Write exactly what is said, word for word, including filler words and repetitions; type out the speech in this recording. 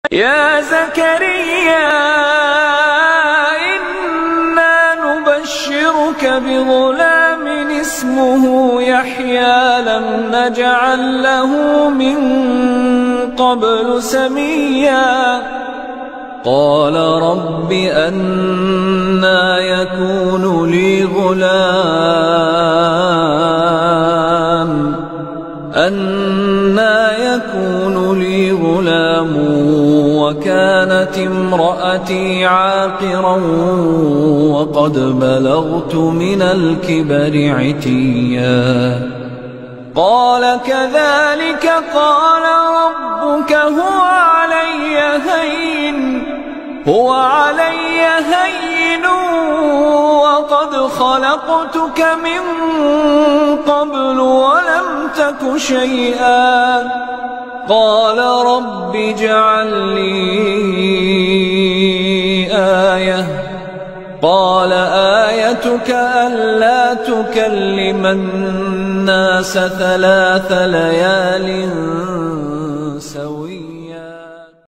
يا زكريا إنا نبشرك بغلام اسمه يحيى لم نجعل له من قبل سميا قال رب أنى يكون لي غلام أنى يكون لي غلام وكانت امرأتي عاقرا وقد بلغت من الكبر عتيا قال كذلك قال ربك هو علي هين هو علي هين وقد خلقتك من قبل ولم تك شيئا قال رب اجعل لي آية قال آيتك ألا تكلم الناس ثلاث ليال